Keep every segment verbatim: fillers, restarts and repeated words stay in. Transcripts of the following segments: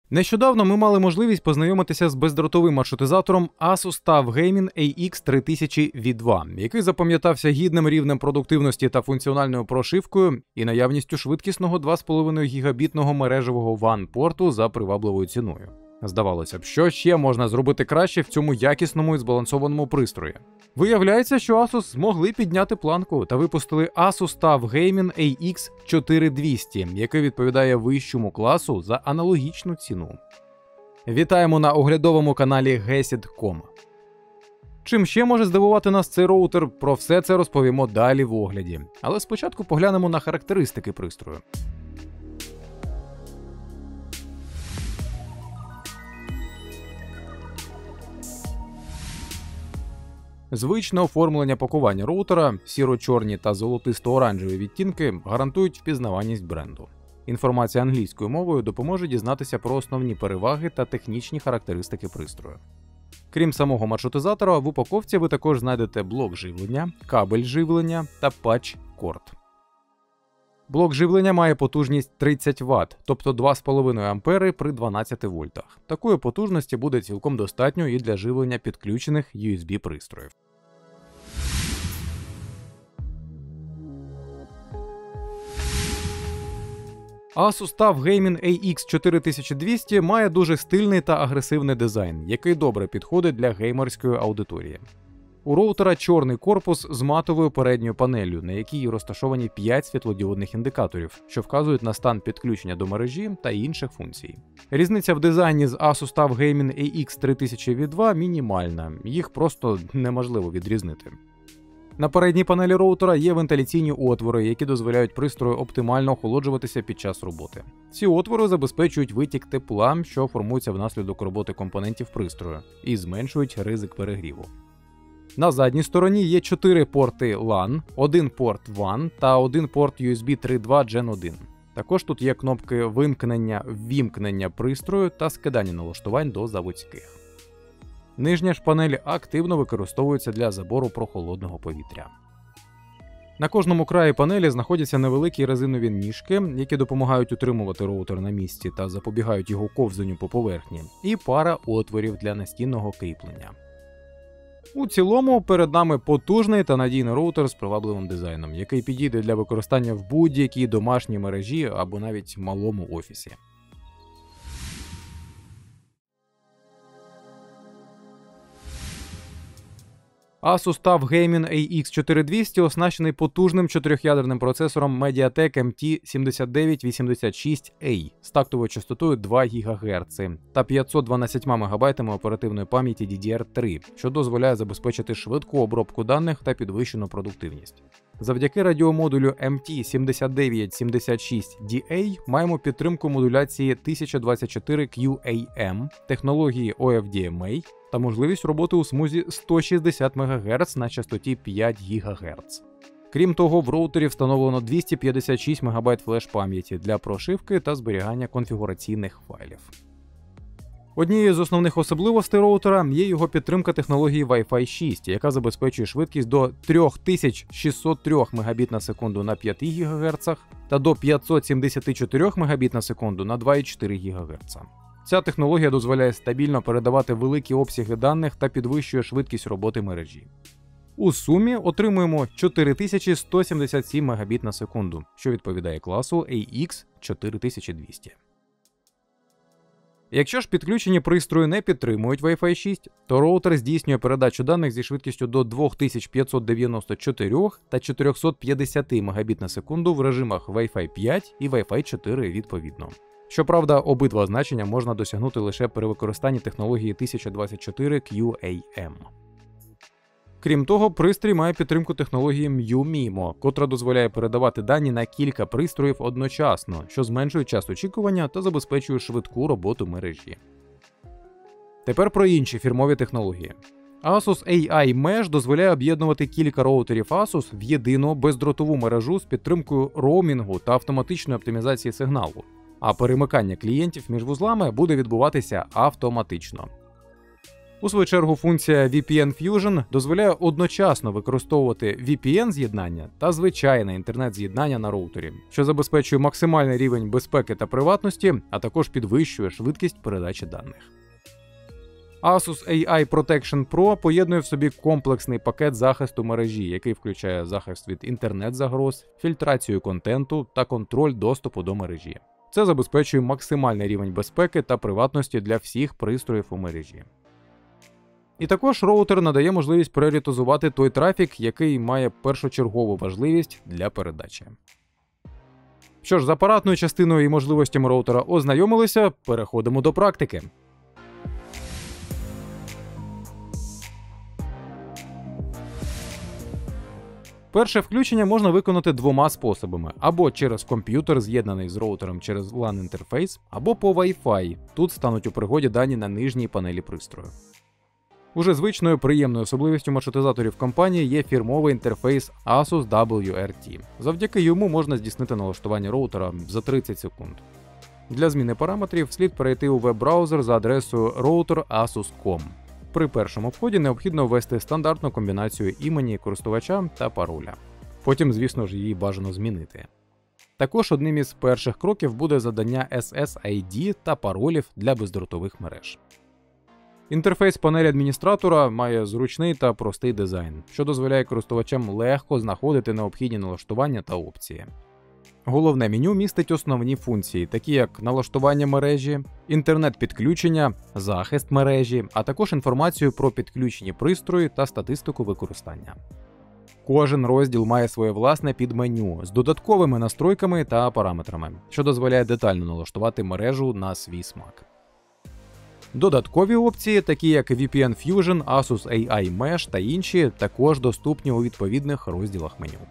Нещодавно ми мали можливість познайомитися з бездротовим маршрутизатором Asus TUF Gaming ей ікс три тисячі ві два, який запам'ятався гідним рівнем продуктивності та функціональною прошивкою і наявністю швидкісного два з половиною гігабітного мережевого ван-порту за привабливою ціною. Здавалося б, що ще можна зробити краще в цьому якісному і збалансованому пристрої? Виявляється, що Asus змогли підняти планку та випустили Asus TUF Gaming ей ікс чотири тисячі двісті, який відповідає вищому класу за аналогічну ціну. Вітаємо на оглядовому каналі гесід крапка ком. Чим ще може здивувати нас цей роутер, про все це розповімо далі в огляді. Але спочатку поглянемо на характеристики пристрою. Звичне оформлення пакування роутера, сіро-чорні та золотисто-оранжеві відтінки гарантують впізнаваність бренду. Інформація англійською мовою допоможе дізнатися про основні переваги та технічні характеристики пристрою. Крім самого маршрутизатора, в упаковці ви також знайдете блок живлення, кабель живлення та патч-корд. Блок живлення має потужність тридцять ватт, тобто два з половиною ампери при дванадцяти вольтах. Такої потужності буде цілком достатньо і для живлення підключених ю ес бі-пристроїв. Asus TUF Gaming ей ікс чотири тисячі двісті має дуже стильний та агресивний дизайн, який добре підходить для геймерської аудиторії. У роутера чорний корпус з матовою передньою панеллю, на якій розташовані п'ять світлодіодних індикаторів, що вказують на стан підключення до мережі та інших функцій. Різниця в дизайні з Asus TUF Gaming ей ікс три тисячі ві два мінімальна, їх просто неможливо відрізнити. На передній панелі роутера є вентиляційні отвори, які дозволяють пристрою оптимально охолоджуватися під час роботи. Ці отвори забезпечують витік тепла, що формується внаслідок роботи компонентів пристрою, і зменшують ризик перегріву. На задній стороні є чотири порти лан, один порт ван та один порт ю ес бі три точка два джен один. Також тут є кнопки вимкнення, ввімкнення пристрою та скидання налаштувань до заводських. Нижня ж панель активно використовується для забору прохолодного повітря. На кожному краї панелі знаходяться невеликі резинові ніжки, які допомагають утримувати роутер на місці та запобігають його ковзанню по поверхні, і пара отворів для настінного кріплення. У цілому, перед нами потужний та надійний роутер з привабливим дизайном, який підійде для використання в будь-якій домашній мережі або навіть малому офісі. Asus TUF Gaming ей ікс чотири тисячі двісті оснащений потужним чотирьохядерним процесором Mediatek ем ті сімдесят дев'ять вісімдесят шість ей з тактовою частотою два гігагерци та п'ятсот дванадцять мегабайтами оперативної пам'яті ді ді ар три, що дозволяє забезпечити швидку обробку даних та підвищену продуктивність. Завдяки радіомодулю ем ті сімдесят дев'ять сімдесят шість ді ей маємо підтримку модуляції тисяча двадцять чотири кью ей ем, технології о еф ді ем ей та можливість роботи у смузі сто шістдесят мегагерц на частоті п'ять гігагерц. Крім того, в роутері встановлено двісті п'ятдесят шість мегабайт флеш-пам'яті для прошивки та зберігання конфігураційних файлів. Однією з основних особливостей роутера є його підтримка технології Wi-Fi шість, яка забезпечує швидкість до три тисячі шістсот три мегабіт на секунду на п'ять гігагерц та до п'ятсот сімдесят чотири мегабіт на секунду на два цілих чотири гігагерц. Ця технологія дозволяє стабільно передавати великі обсяги даних та підвищує швидкість роботи мережі. У сумі отримуємо чотири тисячі сто сімдесят сім мегабіт на секунду, що відповідає класу ей ікс чотири тисячі двісті. Якщо ж підключені пристрої не підтримують Wi-Fi шість, то роутер здійснює передачу даних зі швидкістю до дві тисячі п'ятсот дев'яносто чотири та чотириста п'ятдесят мегабіт на секунду в режимах Wi-Fi п'ять і Wi-Fi чотири відповідно. Щоправда, обидва значення можна досягнути лише при використанні технології тисяча двадцять чотири кью ей ем. Крім того, пристрій має підтримку технології м'ю-мімо, котра дозволяє передавати дані на кілька пристроїв одночасно, що зменшує час очікування та забезпечує швидку роботу мережі. Тепер про інші фірмові технології. Asus ей ай Mesh дозволяє об'єднувати кілька роутерів Asus в єдину бездротову мережу з підтримкою роумінгу та автоматичної оптимізації сигналу, а перемикання клієнтів між вузлами буде відбуватися автоматично. У свою чергу функція ві пі ен Fusion дозволяє одночасно використовувати ві пі ен-з'єднання та звичайне інтернет-з'єднання на роутері, що забезпечує максимальний рівень безпеки та приватності, а також підвищує швидкість передачі даних. Asus ей ай Protection Pro поєднує в собі комплексний пакет захисту мережі, який включає захист від інтернет-загроз, фільтрацію контенту та контроль доступу до мережі. Це забезпечує максимальний рівень безпеки та приватності для всіх пристроїв у мережі. І також роутер надає можливість пріоритезувати той трафік, який має першочергову важливість для передачі. Що ж, з апаратною частиною і можливостями роутера ознайомилися, переходимо до практики. Перше включення можна виконати двома способами: або через комп'ютер, з'єднаний з роутером через лан-інтерфейс, або по Wi-Fi. Тут стануть у пригоді дані на нижній панелі пристрою. Уже звичною приємною особливістю маршрутизаторів компанії є фірмовий інтерфейс Asus дабл ю ар ті. Завдяки йому можна здійснити налаштування роутера за тридцять секунд. Для зміни параметрів слід перейти у веб-браузер за адресою router asus крапка ком. При першому вході необхідно ввести стандартну комбінацію імені користувача та пароля. Потім, звісно ж, її бажано змінити. Також одним із перших кроків буде задання ес ес ай ді та паролів для бездротових мереж. Інтерфейс панелі адміністратора має зручний та простий дизайн, що дозволяє користувачам легко знаходити необхідні налаштування та опції. Головне меню містить основні функції, такі як налаштування мережі, інтернет-підключення, захист мережі, а також інформацію про підключені пристрої та статистику використання. Кожен розділ має своє власне підменю з додатковими настройками та параметрами, що дозволяє детально налаштувати мережу на свій смак. Додаткові опції, такі як ві пі ен Fusion, Asus ей ай Mesh та інші, також доступні у відповідних розділах меню.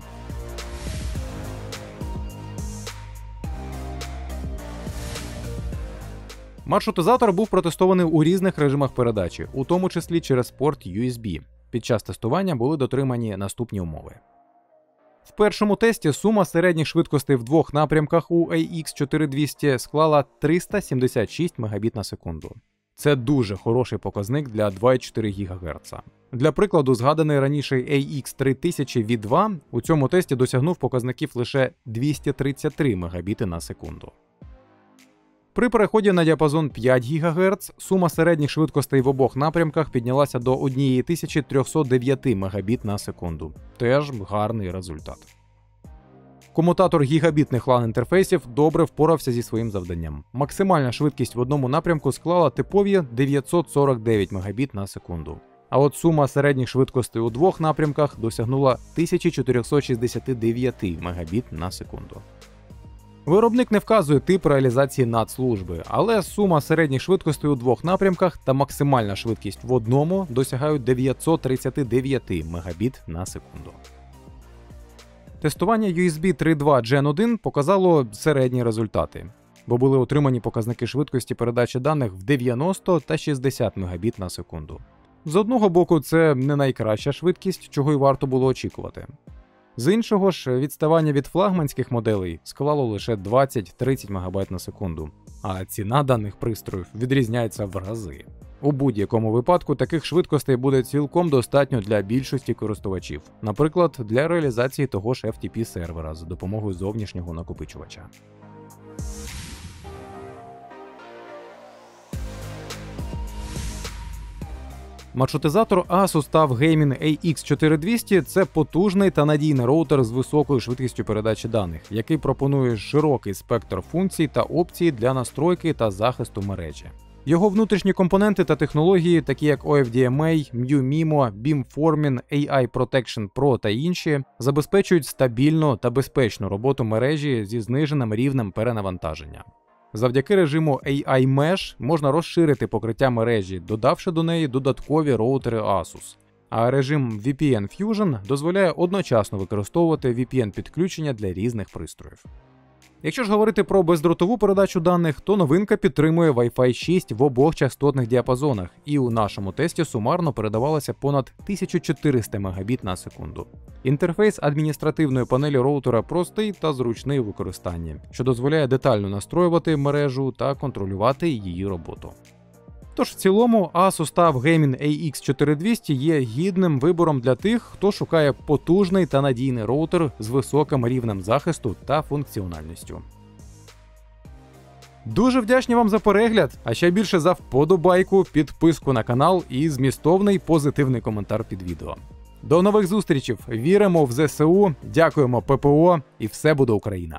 Маршрутизатор був протестований у різних режимах передачі, у тому числі через порт ю ес бі. Під час тестування були дотримані наступні умови. В першому тесті сума середніх швидкостей в двох напрямках у ей ікс чотири двісті склала триста сімдесят шість мегабіт на секунду. Це дуже хороший показник для два цілих чотири гігагерца. Для прикладу, згаданий раніше ей ікс три тисячі ві два у цьому тесті досягнув показників лише двісті тридцять три мегабіти на секунду. При переході на діапазон п'ять гігагерц сума середніх швидкостей в обох напрямках піднялася до тисяча триста дев'ять мегабіт на секунду. Теж гарний результат. Комутатор гігабітних лан-інтерфейсів добре впорався зі своїм завданням. Максимальна швидкість в одному напрямку склала типові дев'ятсот сорок дев'ять мегабіт на секунду. А от сума середніх швидкостей у двох напрямках досягнула тисяча чотириста шістдесят дев'ять мегабіт на секунду. Виробник не вказує тип реалізації надслужби, але сума середніх швидкостей у двох напрямках та максимальна швидкість в одному досягають дев'ятсот тридцять дев'ять мегабіт на секунду. Тестування ю ес бі три точка два джен один показало середні результати, бо були отримані показники швидкості передачі даних в дев'яносто та шістдесят мегабіт на секунду. З одного боку, це не найкраща швидкість, чого й варто було очікувати. З іншого ж, відставання від флагманських моделей склало лише двадцять-тридцять мегабайт на секунду, а ціна даних пристроїв відрізняється в рази. У будь-якому випадку таких швидкостей буде цілком достатньо для більшості користувачів, наприклад, для реалізації того ж еф ті пі сервера за допомогою зовнішнього накопичувача. Маршрутизатор Asus TUF Gaming ей ікс чотири двісті – це потужний та надійний роутер з високою швидкістю передачі даних, який пропонує широкий спектр функцій та опцій для настройки та захисту мережі. Його внутрішні компоненти та технології, такі як о еф ді ем ей, MuMimo, Beamforming, ей ай Protection Pro та інші, забезпечують стабільну та безпечну роботу мережі зі зниженим рівнем перенавантаження. Завдяки режиму ей ай Mesh можна розширити покриття мережі, додавши до неї додаткові роутери Asus. А режим ві пі ен Fusion дозволяє одночасно використовувати ві пі ен-підключення для різних пристроїв. Якщо ж говорити про бездротову передачу даних, то новинка підтримує Wi-Fi шість в обох частотних діапазонах, і у нашому тесті сумарно передавалося понад тисяча чотириста мегабіт на секунду. Інтерфейс адміністративної панелі роутера простий та зручний у використанні, що дозволяє детально настроювати мережу та контролювати її роботу. Тож в цілому Asus TUF Gaming ей ікс чотири двісті є гідним вибором для тих, хто шукає потужний та надійний роутер з високим рівнем захисту та функціональністю. Дуже вдячні вам за перегляд, а ще більше за вподобайку, підписку на канал і змістовний позитивний коментар під відео. До нових зустрічей, віримо в зе се у, дякуємо пе пе о і все буде Україна!